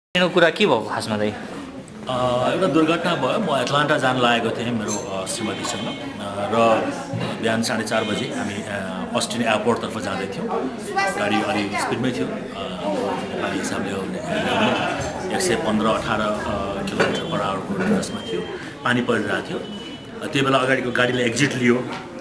कुरा के भयो खासमा चाहिँ एउटा दुर्घटना भयो। म एटलान्टा जान लागेको थिएँ मेरो श्रीमतीसँग र बिहान 4:30 बजे हामी अस्टिन एयरपोर्टतर्फ जाँदै थियौँ। गाडी अलि स्पिडमै थियो। नेपाली हिसाबले 115-18 किलोमिटर पर आवरको रेसमा थियो। पानी परिरहेको थियो। त्यो बेला अगाडिको गाडीले एक्जिट लियो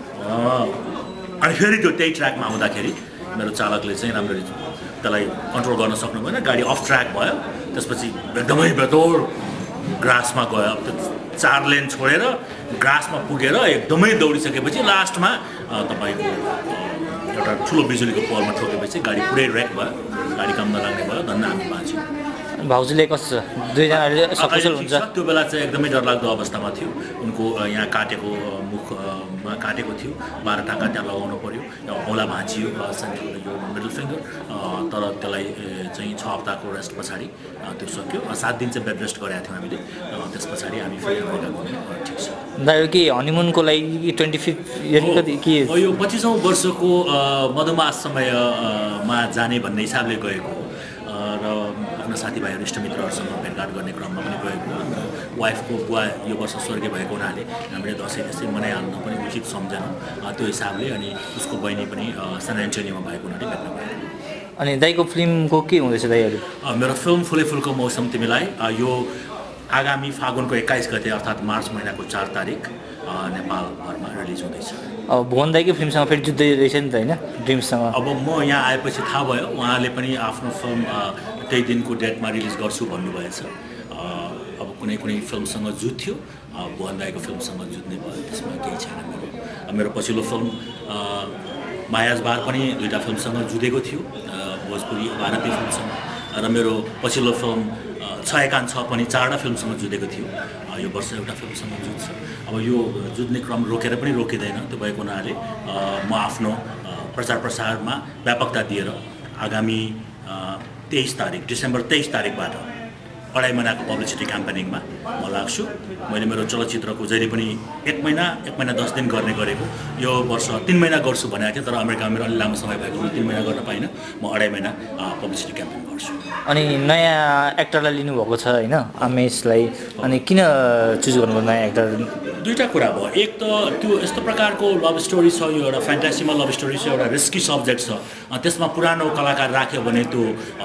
अनि फेरि त्यो त्यही ट्र्याकमा आउँदाखेरि मेरो चालकले चाहिँ राम्ररी त्यसलाई कन्ट्रोल गर्न सक्नु भएन। गाडी अफ ट्र्याक भयो। त्यसपछि एकदमै बेतोड ग्रासमा गयो। त्यो 4 लेन छोडेर ग्रासमा पुगेर एकदमै दौडिसकेपछि लास्टमा तपाईँको एउटा ठुलो बिजुलीको पोलमा ठोकेपछि गाडी पुरै रेक भयो। गाडी काम नलाग्ने भयो। धन्न हामी बाँच्यौँ। भाउजूले कस्तो छ? दुईजनाले सकुशल हुन्छ? त्यो बेला चाहिँ एकदमै डरलाग्दो अवस्थामा थियो। उनको यहाँ काटेको मुखमा काटेको थियो। 12 टाँका त्यहाँ लगाउनु पर्यो। औँला भाँचियो यो मिडल फिङ्गर। तर त्यसलाई चाहिँ 6 हप्ताको रेस्ट पछाडि त्यो सक्यो। 7 दिन चाहिँ बेड रेस्ट गराएको थियौँ हामीले। त्यस पछाडि हामी फेरि अमेरिका गयौँ। ठिक छ। दाइ के हनीमुनको लागि 25 कति के यो 25औँ वर्षको मधुमास समयमा जाने भन्ने हिसाबले गएको र आफ्नो साथीभाइहरू इष्टमित्रहरूसँग भेटघाट गर्ने क्रममा पनि गएको। वाइफको बुवा यो वर्ष स्वर्गीय भएको हुनाले हामीले दसैँ त्यसै मनाइहाल्न पनि उचित सम्झेनौँ। त्यो हिसाबले अनि उसको बहिनी पनि सान एन्टोनियोमा भएको हुनाले भेट्न गएको। अनि दाइको फिल्मको के हुँदैछ दाइहरू? मेरो फिल्म फुले फुलको मौसम तिमीलाई यो आगामी फागुनको 21 गते अर्थात् मार्च महिनाको 4 तारिक नेपालभरमा रिलिज हुँदैछ। अब भुवन दाइकै फिल्मसँग फेरि जुत्दै रहेछ नि त होइन ड्रिम्ससँग? अब म यहाँ आएपछि थाहा भयो उहाँले पनि आफ्नो फिल्म त्यही दिनको डेटमा रिलिज गर्छु भन्नुभएछ। अब कुनै फिल्मसँग जुत्थ्यो। भुवन दाइको फिल्मसँग जुत्ने भयो। त्यसमा केही छैन। मेरो पछिल्लो फिल्म मायाज बार पनि 2टा फिल्मसँग जुधेको थियो। भोजपुरी भारतीय फिल्मसँग। र मेरो पछिल्लो फिल्म छ एकान छ पनि 4वटा फिल्मसँग जुधेको थियो। यो वर्ष एउटा फिल्मसँग जुत्छ। अब यो जुत्ने क्रम रोकेर पनि रोकिँदैन। त्यो भएको हुनाले म आफ्नो प्रचार प्रसारमा व्यापकता दिएर आगामी 23 तारिक डिसेम्बर 23 तारिकबाट 2.5 महिनाको पब्लिसिटी क्याम्पेनिङमा म लाग्छु। मैले मेरो चलचित्रको जहिले पनि 1 महिना 10 दिन गर्ने गरेको। यो वर्ष 3 महिना गर्छु भनेको थिएँ। तर अमेरिकामा मेरो अलि लामो समय भएको 3 महिना गर्न पाइनँ। म 2.5 महिना पब्लिसिटी क्याम्पेन गर्छु। अनि नयाँ एक्टरलाई लिनुभएको छ होइन आमेशलाई? अनि किन चुज गर्नुभयो नयाँ एक्टर? दुईवटा कुरा भयो। एक त त्यो यस्तो प्रकारको लभ स्टोरी छ। यो एउटा फ्यान्टासीमा लभ स्टोरी छ। एउटा रिस्की सब्जेक्ट छ। त्यसमा पुरानो कलाकार राख्यो भने त्यो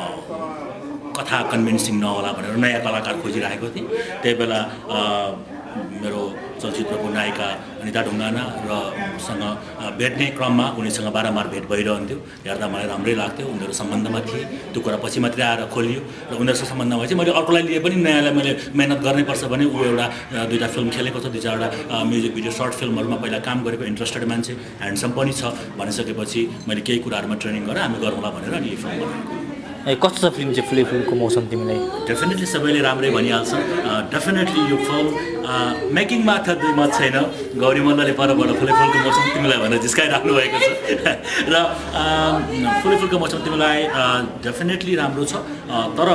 कथा कन्भिन्सिङ नहोला भनेर नयाँ कलाकार खोजिरहेको थिएँ। त्यही बेला मेरो चलचित्रको नायिका अनिता ढुङ्गाना र सँग भेट्ने क्रममा उनीसँग बारम्बार भेट भइरहन्थ्यो। हेर्दा मलाई राम्रै लाग्थ्यो। उनीहरू सम्बन्धमा थिए। त्यो कुरा पछि मात्रै आएर खोलियो र उनीहरूसँग सम्बन्धमा चाहिँ मैले अर्कोलाई लिए पनि नयाँलाई मैले मेहनत गर्नैपर्छ भने ऊ एउटा 2टा फिल्म खेलेको छ। 2-4वटा म्युजिक भिडियो सर्ट फिल्महरूमा पहिला काम गरेको इन्ट्रेस्टेड मान्छे ह्यान्डसम पनि छ भनिसकेपछि मैले केही कुराहरूमा ट्रेनिङ गरेँ हामी गरौँला भनेर अनि यो फिल्म बनाएको। कस्तो छ फिल्म चाहिँ फुले फुलको मौसम तिमीलाई? डेफिनेटली सबैले राम्रै भनिहाल्छ। डेफिनेटली यो फिल्म मेकिङमा त दुई मत छैन। गौरी मल्लले परबाट फुले फुलको मौसम तिमीलाई भनेर जिस्काइराख्नु भएको छ र फुले फुलको मौसम तिमीलाई डेफिनेटली राम्रो छ। तर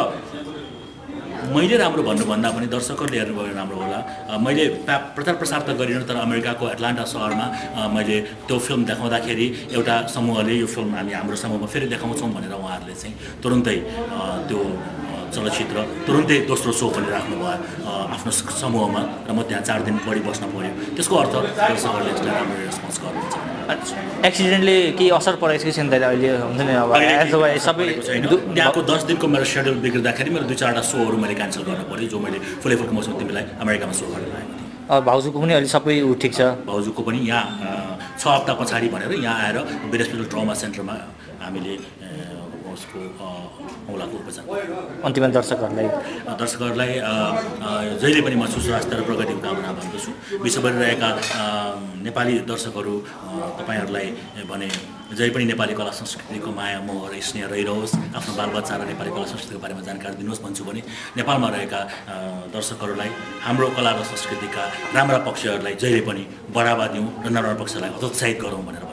मैले राम्रो भन्नुभन्दा पनि दर्शकहरूले हेर्नुभयो भने राम्रो होला। मैले प्रचार प्रसार त गरिनँ। तर अमेरिकाको एटलान्टा सहरमा मैले त्यो फिल्म देखाउँदाखेरि एउटा समूहले यो फिल्म हामी हाम्रो समूहमा फेरि देखाउँछौँ भनेर उहाँहरूले चाहिँ तुरुन्तै त्यो चलचित्र तुरुन्तै दोस्रो सो पनि राख्नुभयो आफ्नो समूहमा र म त्यहाँ 4 दिन बढी बस्न पऱ्यो। त्यसको अर्थ दर्शकहरूले यसलाई राम्रो रेस्पोन्स गर्नुहुन्छ। एक्सिडेन्टले केही असर परेको छ नि त अहिले? हुन्छ नि अब सबै त्यहाँको 10 दिनको मेरो सेड्युल बिग्रिँदाखेरि मेरो 2-4वटा सोहरू मैले क्यान्सल गर्न पऱ्यो जो मैले फुले फुलको मौसम तिमीलाई अमेरिकामा सो गर्न लागेको थिएँ। भाउजूको पनि अहिले सबै ठिक छ? भाउजूको पनि यहाँ 6 हप्ता पछाडि भनेर यहाँ आएर वीर हस्पिटल ट्रमा सेन्टरमा हामीले उसको औँलाको उपचार। अन्तिममा दर्शकहरूलाई जहिले पनि म सुस्वास्थ्य र प्रगतिको कामना भन्दछु। विश्वभरि रहेका नेपाली दर्शकहरू तपाईँहरूलाई भने जहिले पनि नेपाली कला संस्कृतिको माया मोह र स्नेह रहिरहोस्। आफ्नो बालबच्चा र नेपाली कला संस्कृतिको बारेमा जानकारी दिनुहोस् भन्छु भने नेपालमा रहेका दर्शकहरूलाई हाम्रो कला र संस्कृतिका राम्रा पक्षहरूलाई जहिले पनि बढावा दिउँ र नराम्रा पक्षलाई हतोत्साहित गरौँ भनेर